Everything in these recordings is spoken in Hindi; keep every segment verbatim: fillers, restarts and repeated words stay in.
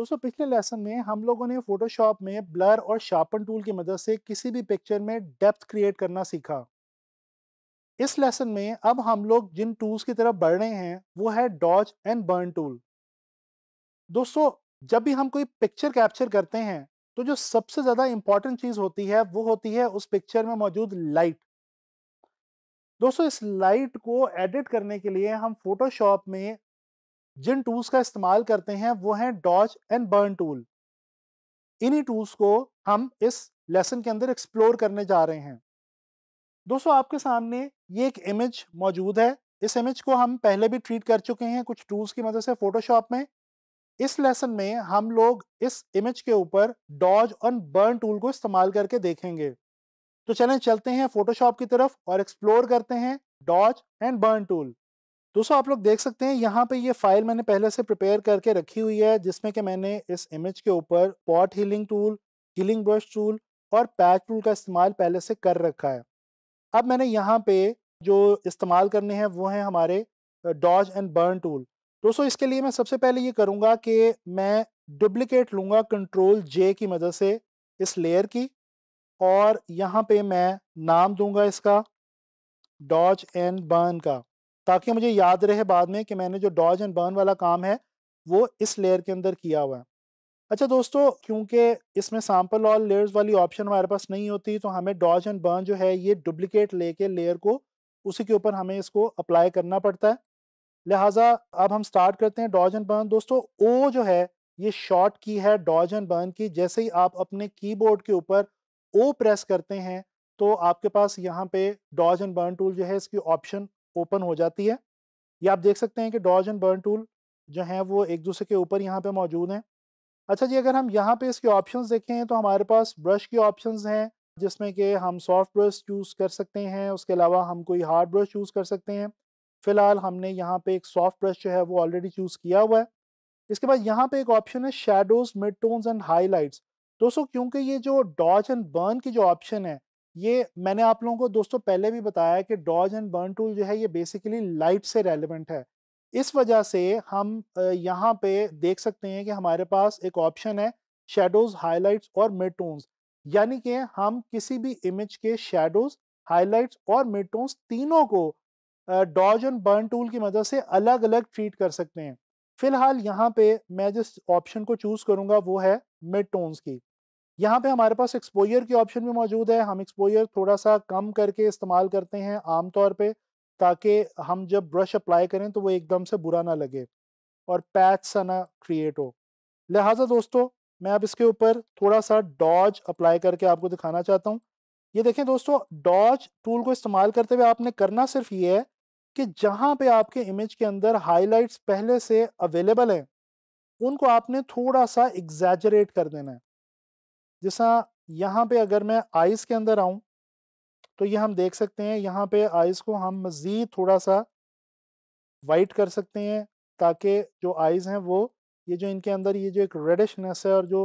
दोस्तों पिछले लेसन में हम लोगों ने फोटोशॉप में ब्लर और शार्पन टूल की मदद से किसी भी पिक्चर में डेप्थ क्रिएट करना सीखा। इस लेसन में अब हम लोग जिन टूल्स की तरफ बढ़ रहे हैं वो है डॉज एंड बर्न टूल। दोस्तों जब भी हम कोई पिक्चर कैप्चर करते हैं तो जो सबसे ज्यादा इंपॉर्टेंट चीज होती है वो होती है उस पिक्चर में मौजूद लाइट। दोस्तों इस लाइट को एडिट करने के लिए हम फोटोशॉप में जिन टूल्स का इस्तेमाल करते हैं वो हैं डॉज एंड बर्न टूल। इन्हीं टूल्स को हम इस लेसन के अंदर एक्सप्लोर करने जा रहे हैं। दोस्तों आपके सामने ये एक इमेज मौजूद है। इस इमेज को हम पहले भी ट्रीट कर चुके हैं कुछ टूल्स की मदद से फोटोशॉप में। इस लेसन में हम लोग इस इमेज के ऊपर डॉज और बर्न टूल को इस्तेमाल करके देखेंगे। तो चलें चलते हैं फोटोशॉप की तरफ और एक्सप्लोर करते हैं डॉज एंड बर्न टूल। दोस्तों आप लोग देख सकते हैं यहाँ पे ये फाइल मैंने पहले से प्रिपेयर करके रखी हुई है जिसमें कि मैंने इस इमेज के ऊपर spot healing tool, healing brush tool और पैच टूल का इस्तेमाल पहले से कर रखा है। अब मैंने यहाँ पे जो इस्तेमाल करने हैं वो हैं हमारे डॉज एंड बर्न टूल। दोस्तों इसके लिए मैं सबसे पहले ये करूँगा कि मैं डुप्लीकेट लूँगा कंट्रोल जे की मदद से इस लेयर की, और यहाँ पे मैं नाम दूंगा इसका डॉज एंड बर्न का, ताकि मुझे याद रहे बाद में कि मैंने जो डॉज एंड बर्न वाला काम है वो इस लेयर के अंदर किया हुआ है। अच्छा दोस्तों, क्योंकि इसमें सैंपल और लेयर्स वाली ऑप्शन हमारे पास नहीं होती तो हमें डॉज एंड बर्न जो है ये डुप्लीकेट लेके लेयर को उसी के ऊपर हमें इसको अप्लाई करना पड़ता है। लिहाजा अब हम स्टार्ट करते हैं डॉज एंड बर्न। दोस्तों ओ जो है ये शॉर्ट की है डॉज एंड बर्न की। जैसे ही आप अपने कीबोर्ड के ऊपर ओ प्रेस करते हैं तो आपके पास यहाँ पे डॉज एंड बर्न टूल जो है इसकी ऑप्शन ओपन हो जाती है। ये आप देख सकते हैं कि डॉज एंड बर्न टूल जो हैं वो एक दूसरे के ऊपर यहाँ पे मौजूद हैं। अच्छा जी, अगर हम यहाँ पे इसके ऑप्शंस देखें तो हमारे पास ब्रश की ऑप्शंस हैं जिसमें कि हम सॉफ्ट ब्रश चूज़ कर सकते हैं, उसके अलावा हम कोई हार्ड ब्रश चूज़ कर सकते हैं। फिलहाल हमने यहाँ पे एक सॉफ्ट ब्रश जो है वो ऑलरेडी चूज़ किया हुआ है। इसके बाद यहाँ पे एक ऑप्शन है shadows, mid tones and highlights. दोस्तों क्योंकि ये जो डॉज एंड बर्न की जो ऑप्शन है ये मैंने आप लोगों को दोस्तों पहले भी बताया कि डॉज एंड बर्न टूल जो है ये बेसिकली लाइट से रेलिवेंट है। इस वजह से हम अ, यहाँ पे देख सकते हैं कि हमारे पास एक ऑप्शन है शैडोज, हाइलाइट्स और मिड टोन्स, यानी कि हम किसी भी इमेज के शैडोज, हाइलाइट्स और मिड टोन्स तीनों को डॉज एंड बर्न टूल की मदद से अलग अलग ट्रीट कर सकते हैं। फिलहाल यहाँ पे मैं जिस ऑप्शन को चूज करूंगा वो है मिड टोन्स की। यहाँ पे हमारे पास एक्सपोजर की ऑप्शन भी मौजूद है। हम एक्सपोजर थोड़ा सा कम करके इस्तेमाल करते हैं आमतौर पे, ताकि हम जब ब्रश अप्लाई करें तो वो एकदम से बुरा ना लगे और पैच सा ना क्रिएट हो। लिहाजा दोस्तों मैं अब इसके ऊपर थोड़ा सा डॉज अप्लाई करके आपको दिखाना चाहता हूँ। ये देखें दोस्तों, डॉज टूल को इस्तेमाल करते हुए आपने करना सिर्फ ये है कि जहाँ पे आपके इमेज के अंदर हाइलाइट्स पहले से अवेलेबल हैं उनको आपने थोड़ा सा एग्जैजरेट कर देना है। जैसा यहाँ पे अगर मैं आइज़ के अंदर आऊँ तो ये हम देख सकते हैं यहाँ पे आइज़ को हम मज़ीद थोड़ा सा वाइट कर सकते हैं, ताकि जो आइज़ हैं वो ये जो इनके अंदर ये जो एक रेडिशनेस है और जो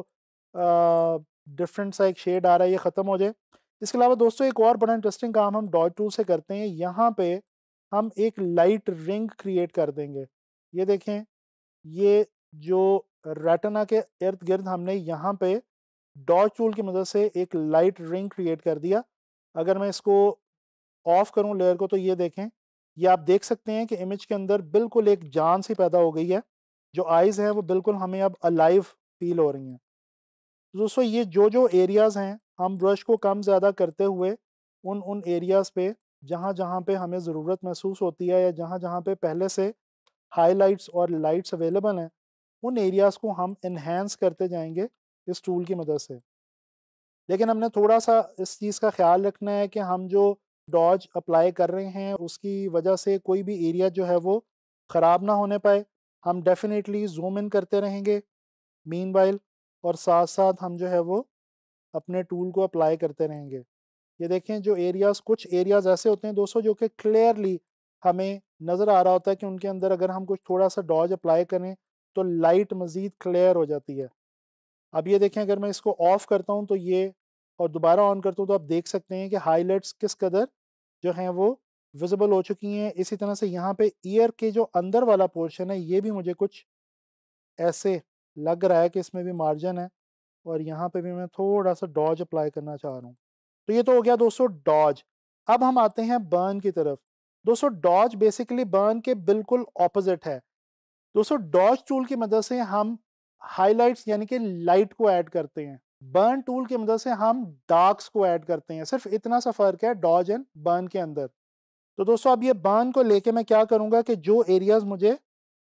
डिफरेंट सा एक शेड आ रहा है ये ख़त्म हो जाए। इसके अलावा दोस्तों एक और बड़ा इंटरेस्टिंग काम हम डॉट टूल से करते हैं। यहाँ पे हम एक लाइट रिंग क्रिएट कर देंगे। ये देखें, ये जो रेटिना के इर्द गिर्द हमने यहाँ पे डॉट टूल की मदद से एक लाइट रिंग क्रिएट कर दिया। अगर मैं इसको ऑफ करूँ लेयर को तो ये देखें, ये आप देख सकते हैं कि इमेज के अंदर बिल्कुल एक जान सी पैदा हो गई है। जो आइज़ हैं वो बिल्कुल हमें अब अलाइव फील हो रही हैं। तो दोस्तों ये जो जो एरियाज़ हैं हम ब्रश को कम ज़्यादा करते हुए उन उन एरियाज़ पे जहाँ जहाँ पे हमें ज़रूरत महसूस होती है या जहाँ जहाँ पे पहले से हाइलाइट्स और लाइट्स अवेलेबल हैं उन एरियाज़ को हम इन्हेंस करते जाएंगे इस टूल की मदद से। लेकिन हमने थोड़ा सा इस चीज़ का ख्याल रखना है कि हम जो डॉज अप्लाई कर रहे हैं उसकी वजह से कोई भी एरिया जो है वो ख़राब ना होने पाए। हम डेफिनेटली जूम इन करते रहेंगे मीनवाइल, और साथ साथ हम जो है वो अपने टूल को अप्लाई करते रहेंगे। ये देखें, जो एरियाज़ कुछ एरियाज़ ऐसे होते हैं दोस्तों जो कि क्लियरली हमें नज़र आ रहा होता है कि उनके अंदर अगर हम कुछ थोड़ा सा डॉज अप्लाई करें तो लाइट मज़ीद क्लियर हो जाती है। अब ये देखें, अगर मैं इसको ऑफ करता हूँ तो ये और दोबारा ऑन करता हूँ तो आप देख सकते हैं कि हाइलाइट्स किस कदर जो हैं वो विजिबल हो चुकी हैं। इसी तरह से यहाँ पे ईयर के जो अंदर वाला पोर्शन है ये भी मुझे कुछ ऐसे लग रहा है कि इसमें भी मार्जिन है, और यहाँ पे भी मैं थोड़ा सा डॉज अप्लाई करना चाह रहा हूँ। तो ये तो हो गया दोस्तों डॉज। अब हम आते हैं बर्न की तरफ। दोस्तों डॉज बेसिकली बर्न के बिल्कुल ऑपोजिट है। दोस्तों डॉज टूल की मदद से हम हाइलाइट्स यानी कि लाइट को ऐड करते हैं। बर्न टूल की मदद से हम डार्क्स को ऐड करते हैं। सिर्फ इतना सा फर्क है डॉज एंड बर्न के अंदर। तो दोस्तों अब ये बर्न को लेके मैं क्या करूंगा कि जो एरियाज मुझे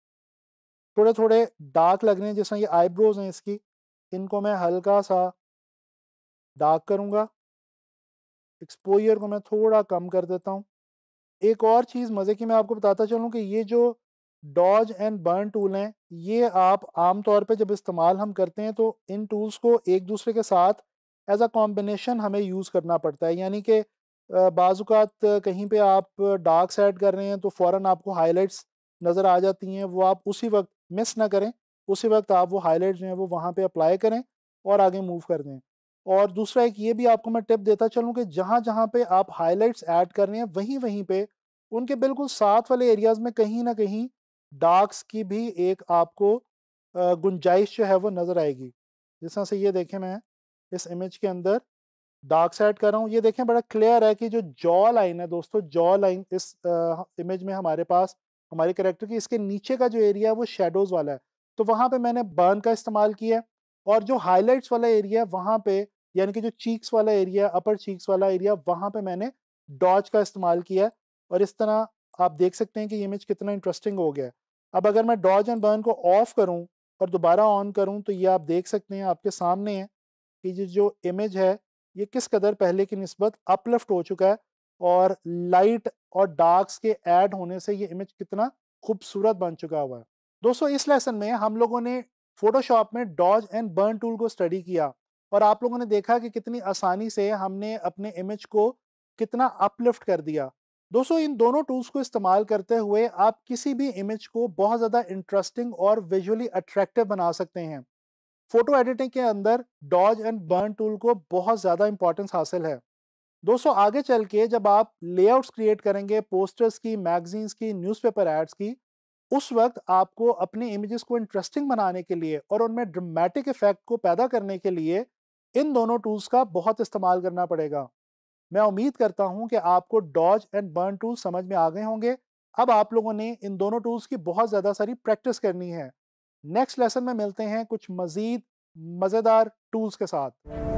थोड़े थोड़े डार्क लग रहे हैं, जैसे ये आईब्रोज हैं इसकी, इनको मैं हल्का सा डार्क करूंगा। एक्सपोजर को मैं थोड़ा कम कर देता हूँ। एक और चीज़ मज़े की मैं आपको बताता चलूँ कि ये जो डॉज एंड बर्न टूल हैं, ये आप आम तौर पे जब इस्तेमाल हम करते हैं तो इन टूल्स को एक दूसरे के साथ एज अ कॉम्बिनेशन हमें यूज़ करना पड़ता है। यानी कि अ, बाज़ औक़ात कहीं पे आप डार्क्स ऐड कर रहे हैं तो फ़ौरन आपको हाइलाइट्स नज़र आ जाती हैं, वो आप उसी वक्त मिस ना करें। उसी वक्त आप वो हाइलाइट्स जो हैं वो वहाँ पे अप्लाई करें और आगे मूव कर दें। और दूसरा एक ये भी आपको मैं टिप देता चलूँ कि जहाँ-जहाँ पे आप हाइलाइट्स ऐड कर रहे हैं, वहीं-वहीं पे उनके बिल्कुल साथ वाले एरियाज़ में कहीं न कहीं डार्क्स की भी एक आपको अ, गुंजाइश जो है वो नज़र आएगी। जिस तरह से ये देखें, मैं इस इमेज के अंदर डार्क साइड कर रहा हूँ। ये देखें बड़ा क्लियर है कि जो जॉ लाइन है दोस्तों, जॉ लाइन इस अ, इमेज में हमारे पास हमारे कैरेक्टर की, इसके नीचे का जो एरिया है वो शैडोज़ वाला है। तो वहाँ पे मैंने बर्न का इस्तेमाल किया है, और जो हाइलाइट्स वाला एरिया है वहाँ पे, यानी कि जो चीक्स वाला एरिया, अपर चीक्स वाला एरिया, वहाँ पे मैंने डॉज का इस्तेमाल किया है। और इस तरह आप देख सकते हैं कि ये इमेज कितना इंटरेस्टिंग हो गया है। अब अगर मैं डॉज एंड बर्न को ऑफ करूँ और दोबारा ऑन करूँ, तो ये आप देख सकते हैं, आपके सामने है कि ये जो इमेज है ये किस कदर पहले की निस्बत अपलिफ्ट हो चुका है, और लाइट और डार्क्स के ऐड होने से ये इमेज कितना खूबसूरत बन चुका हुआ है। दोस्तों इस लेसन में हम लोगों ने फोटोशॉप में डॉज एंड बर्न टूल को स्टडी किया, और आप लोगों ने देखा कि कितनी आसानी से हमने अपने इमेज को कितना अपलिफ्ट कर दिया। दोस्तों इन दोनों टूल्स को इस्तेमाल करते हुए आप किसी भी इमेज को बहुत ज़्यादा इंटरेस्टिंग और विजुअली अट्रैक्टिव बना सकते हैं। फोटो एडिटिंग के अंदर डॉज एंड बर्न टूल को बहुत ज़्यादा इंपॉर्टेंस हासिल है। दोस्तों आगे चल के जब आप लेआउट्स क्रिएट करेंगे, पोस्टर्स की, मैगजीन्स की, न्यूज़पेपर एड्स की, उस वक्त आपको अपने इमेजेस को इंटरेस्टिंग बनाने के लिए और उनमें ड्रामेटिक इफेक्ट को पैदा करने के लिए इन दोनों टूल्स का बहुत इस्तेमाल करना पड़ेगा। मैं उम्मीद करता हूं कि आपको डॉज एंड बर्न टूल समझ में आ गए होंगे। अब आप लोगों ने इन दोनों टूल्स की बहुत ज़्यादा सारी प्रैक्टिस करनी है। नेक्स्ट लेसन में मिलते हैं कुछ मज़ीद मज़ेदार टूल्स के साथ।